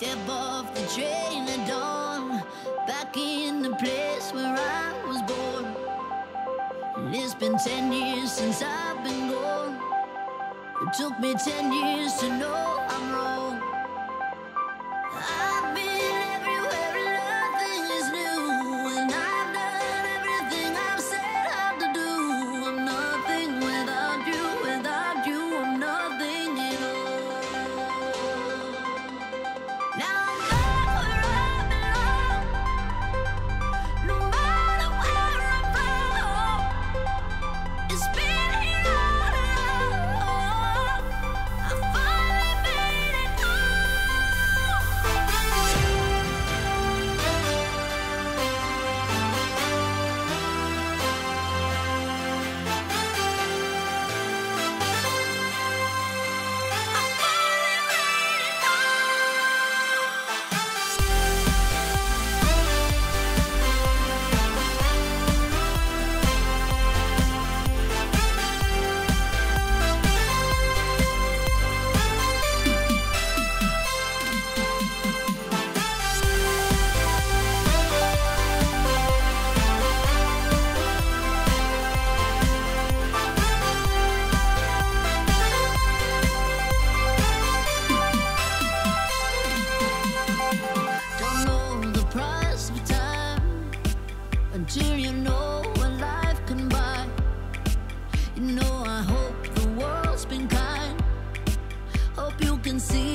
step off the train at dawn, back in the place where I was born. And it's been 10 years since I've been gone. It took me 10 years to know I'm wrong. I've been everywhere and nothing is new, and I've done everything I've set out to do. I'm nothing without you, I'm nothing at all. Now I'm back where I belong, no matter where I'm from. It's been here all along. I finally made it until you know what life can buy. You know, I hope the world's been kind. Hope you can see